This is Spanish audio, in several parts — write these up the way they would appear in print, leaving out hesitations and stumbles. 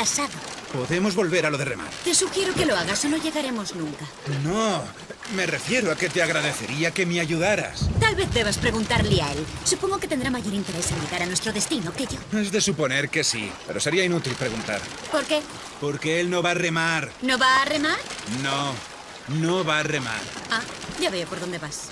casado. Podemos volver a lo de remar. Te sugiero que lo hagas o no llegaremos nunca. No, me refiero a que te agradecería que me ayudaras. Tal vez debas preguntarle a él. Supongo que tendrá mayor interés en llegar a nuestro destino que yo. Es de suponer que sí, pero sería inútil preguntar. ¿Por qué? Porque él no va a remar. ¿No va a remar? No, no va a remar. Ah, ya veo por dónde vas.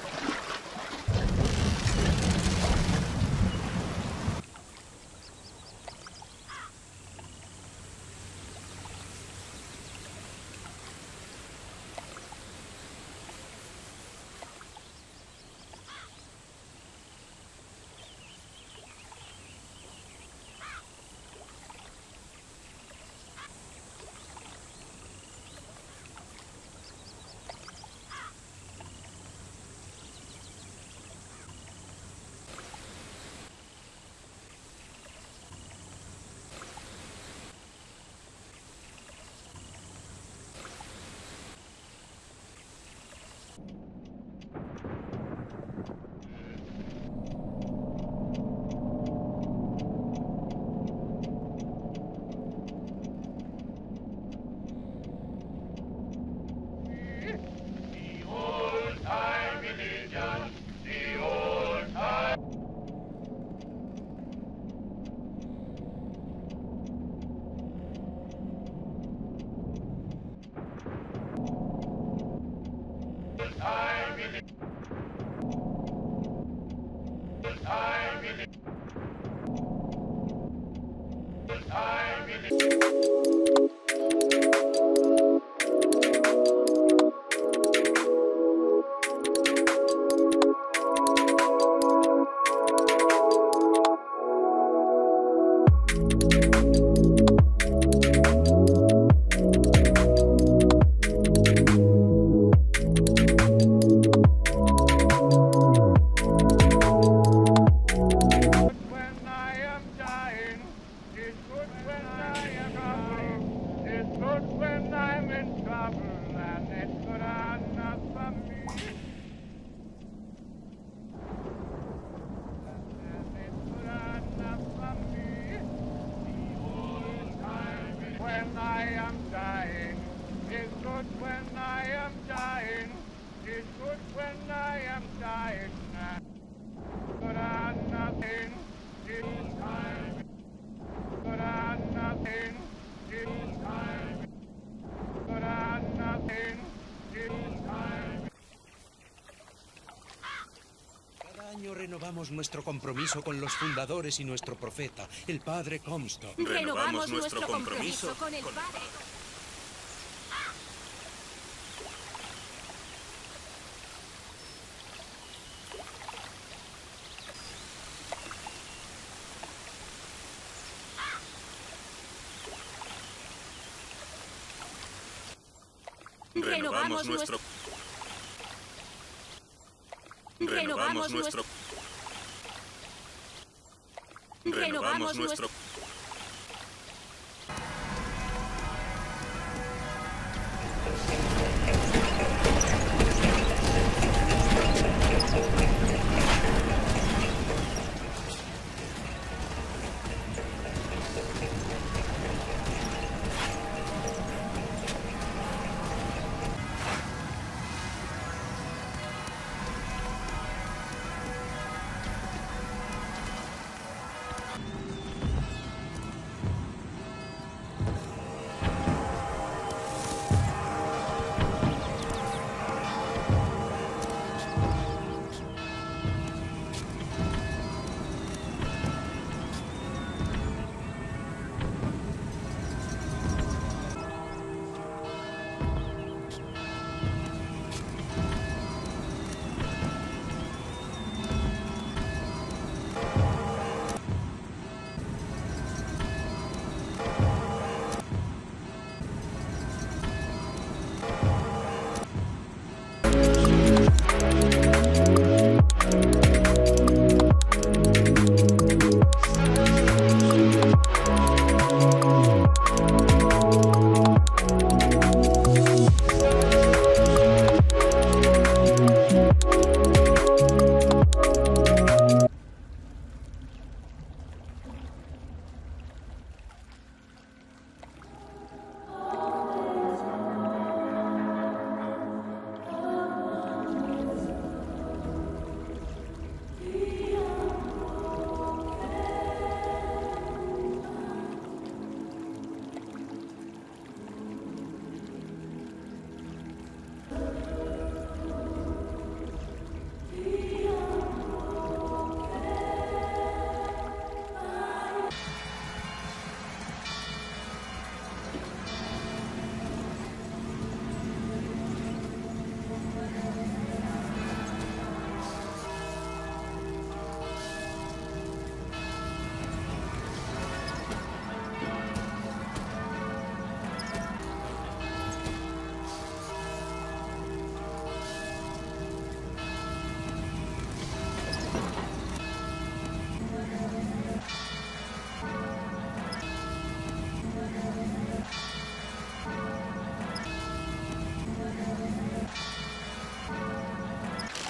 Renovamos nuestro compromiso con los fundadores y nuestro profeta, el padre Comstock. Renovamos nuestro compromiso con el padre. Renovamos nuestro... Renovamos nuestro... Renovamos nuestro...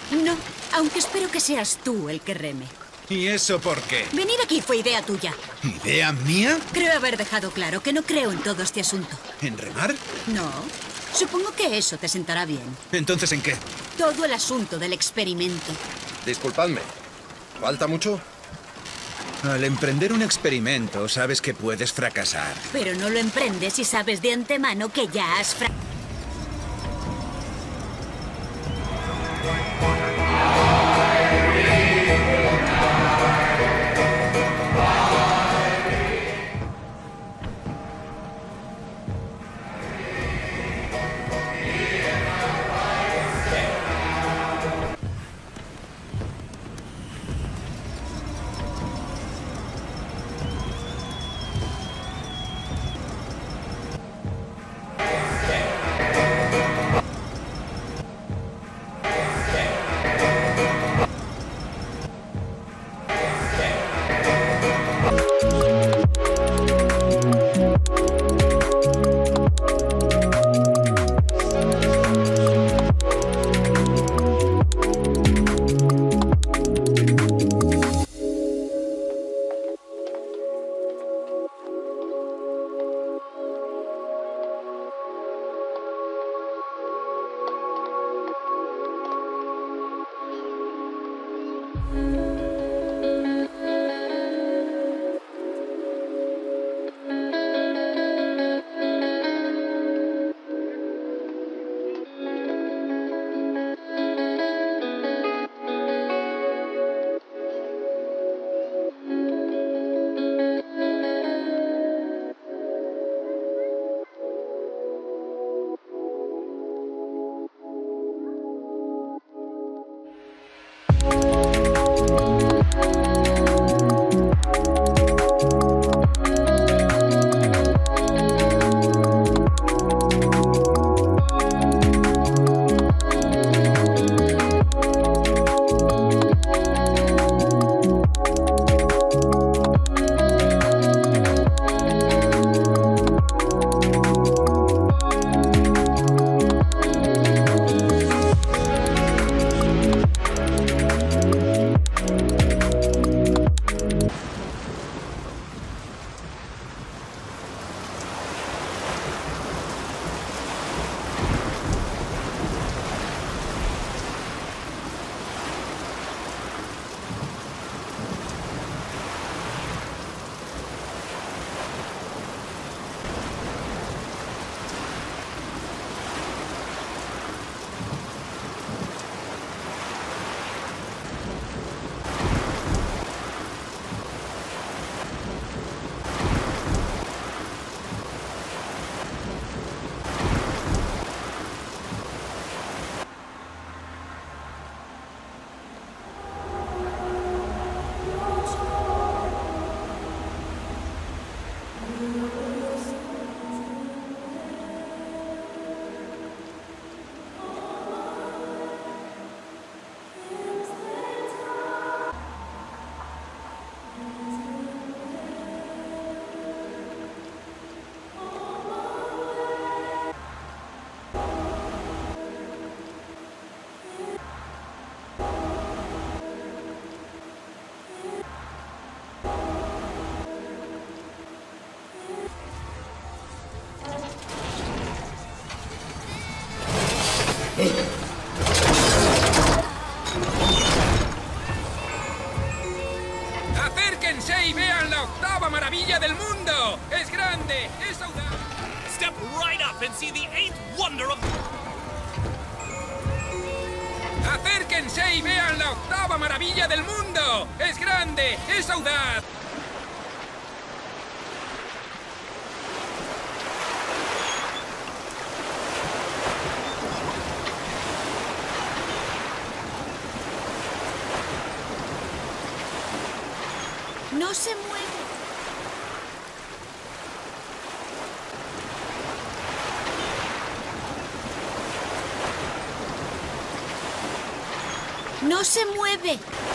No, aunque espero que seas tú el que reme. ¿Y eso por qué? Venir aquí fue idea tuya. ¿Idea mía? Creo haber dejado claro que no creo en todo este asunto. ¿En remar? No. Supongo que eso te sentará bien. ¿Entonces en qué? Todo el asunto del experimento. Disculpadme. ¿Falta mucho? Al emprender un experimento, sabes que puedes fracasar. Pero no lo emprendes y sabes de antemano que ya has fracasado. ¡Acérquense y vean la octava maravilla del mundo! ¡Es grande! ¡Es audaz! Step right up and see the eighth wonder of... ¡Acérquense y vean la octava maravilla del mundo! ¡Es grande! ¡Es audaz! No se mueve. No se mueve.